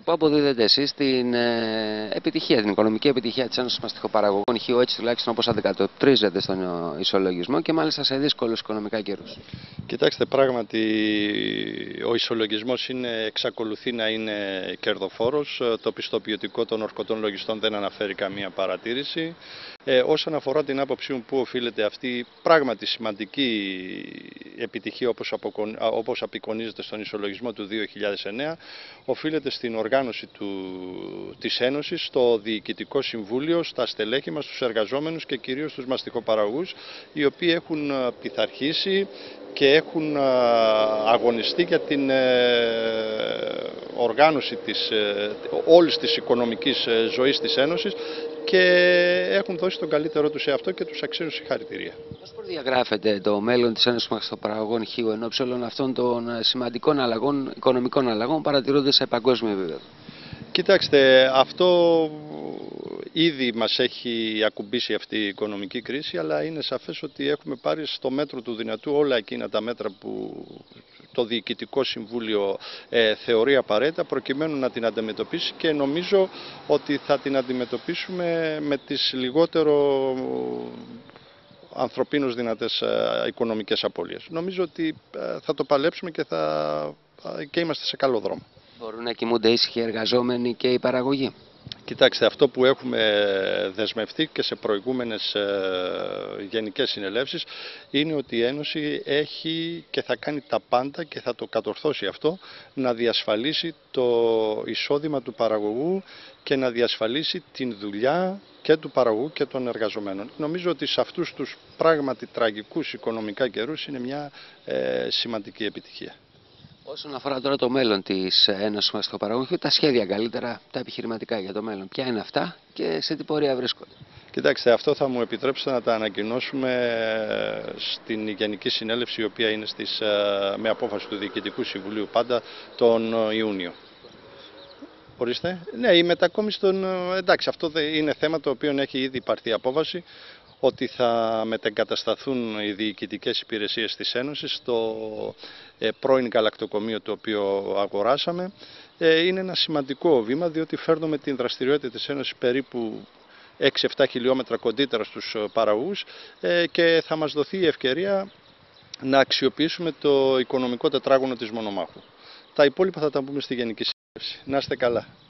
που αποδίδετε εσείς στην επιτυχία, την οικονομική επιτυχία της Ένωσης Μαστιχοπαραγωγών Χίου, έτσι τουλάχιστον όπως αντικατοπτρίζεται στον ισολογισμό και μάλιστα σε δύσκολους οικονομικά καιρούς? Κοιτάξτε, πράγματι ο ισολογισμός εξακολουθεί να είναι κερδοφόρος. Το πιστοποιητικό των ορκωτών λογιστών δεν αναφέρει καμία παρατήρηση. Όσον αφορά την άποψή μου που οφείλεται αυτή η πράγματι σημαντική επιτυχία όπως απεικονίζεται στον ισολογισμό του 2009, οφείλεται στην οργάνωση της Ένωσης, στο Διοικητικό Συμβούλιο, στα στελέχη μας, στους εργαζόμενους και κυρίως στους μαστιχοπαραγωγούς, οι οποίοι έχουν πειθαρχήσει και έχουν αγωνιστεί για την οργάνωση όλης της οικονομικής ζωής της Ένωσης και έχουν δώσει τον καλύτερό τους σε αυτό και τους αξίζουν συγχαρητήρια. Πώς προδιαγράφεται το μέλλον της Ένωσης Μαστιχοπαραγωγών Χίου εν ώψη όλων αυτών των σημαντικών αλλαγών, οικονομικών αλλαγών παρατηρούνται σε παγκόσμιο επίπεδο? Κοιτάξτε, αυτό ήδη μας έχει ακουμπήσει αυτή η οικονομική κρίση, αλλά είναι σαφές ότι έχουμε πάρει στο μέτρο του δυνατού όλα εκείνα τα μέτρα που το Διοικητικό Συμβούλιο θεωρεί απαραίτητα προκειμένου να την αντιμετωπίσει, και νομίζω ότι θα την αντιμετωπίσουμε με τις λιγότερο ανθρωπίνως δυνατές οικονομικές απώλειες. Νομίζω ότι θα το παλέψουμε και είμαστε σε καλό δρόμο. Μπορούν να κοιμούνται ήσυχοι οι εργαζόμενοι και οι παραγωγοί? Κοιτάξτε, αυτό που έχουμε δεσμευτεί και σε προηγούμενες γενικές συνελεύσεις είναι ότι η Ένωση έχει και θα κάνει τα πάντα και θα το κατορθώσει αυτό, να διασφαλίσει το εισόδημα του παραγωγού και να διασφαλίσει την δουλειά και του παραγωγού και των εργαζομένων. Νομίζω ότι σε αυτούς τους πράγματι τραγικούς οικονομικά καιρούς είναι μια σημαντική επιτυχία. Όσον αφορά τώρα το μέλλον της Ένωσης Μαστιχοπαραγωγών, τα σχέδια καλύτερα, τα επιχειρηματικά για το μέλλον, ποια είναι αυτά και σε τι πορεία βρίσκονται? Κοιτάξτε, αυτό θα μου επιτρέψετε να τα ανακοινώσουμε στην Γενική Συνέλευση, η οποία είναι με απόφαση του Διοικητικού Συμβουλίου πάντα τον Ιούνιο. Ορίστε. Ναι, η μετακόμιση εντάξει, αυτό είναι θέμα το οποίο έχει ήδη υπαρθεί απόφαση, ότι θα μετεγκατασταθούν οι διοικητικές υπηρεσίες της Ένωσης στο πρώην γαλακτοκομείο το οποίο αγοράσαμε. Είναι ένα σημαντικό βήμα, διότι φέρνουμε την δραστηριότητα της Ένωσης περίπου 6-7 χιλιόμετρα κοντύτερα στους παραγωγούς και θα μας δοθεί η ευκαιρία να αξιοποιήσουμε το οικονομικό τετράγωνο της Μονομάχου. Τα υπόλοιπα θα τα πούμε στη Γενική Συνέλευση. Να είστε καλά.